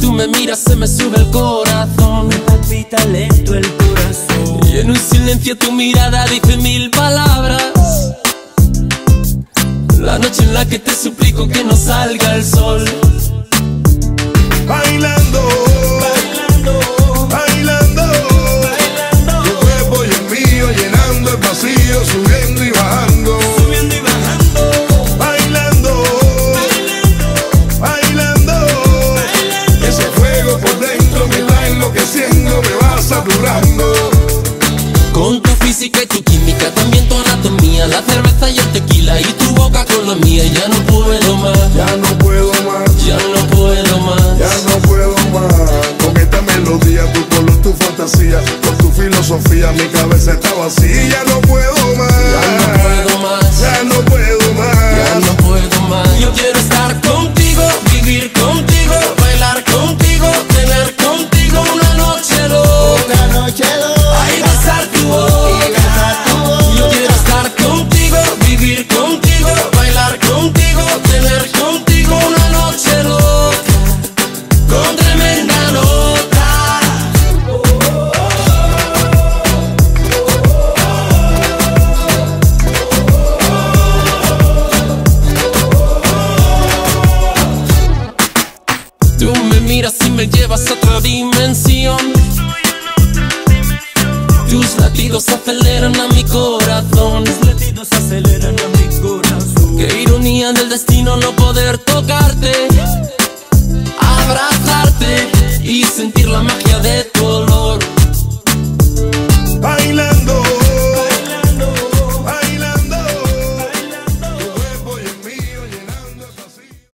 tú me miras se me sube el corazón. Me palpita lento el corazón. Y en un silencio tu mirada dice 1000 palabras. La noche en la que te suplico que no salga el sol. Bailando, Bailando, bailando, bailando, tu cuerpo y el mío llenando el vacío, subiendo y bajando. subiendo y bajando. Bailando, bailando, ese fuego por dentro me va enloqueciendo, me va saturando. Con tu física y tu química, también tu anatomía, la cerveza y el tequila y tu boca con la mía. Ya no puedo más, Ya no puedo más, ya no puedo más. ya no puedo más. Con esta melodía, tu color, tu fantasía, con tu filosofía, mi cabeza está vacía. Ya no puedo más, Ya no puedo más, ya no puedo más. ya no puedo más. Yo quiero estar contigo, vivir contigo, bailar contigo, tener contigo una noche loca. Una noche loca. Ay, besar tu boca. Yo quiero estar contigo, vivir contigo, bailar contigo, tener contigo una noche loca, con tremenda nota. Tú me miras y me llevas a otra dimensión. Tus latidos aceleran a mi corazón. Tus latidos aceleran a mi corazón. Qué ironía del destino no poder tocarte, abrazarte y sentir la magia de tu olor.